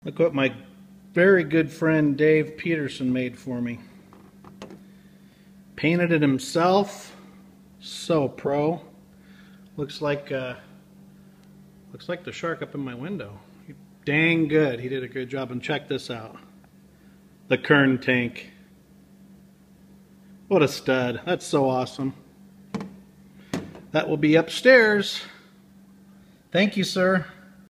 Look what my very good friend Dave Peterson made for me. Painted it himself. So pro. Looks like the shark up in my window. Dang good. He did a good job. And check this out. The Kern Tank. What a stud. That's so awesome. That will be upstairs. Thank you, sir.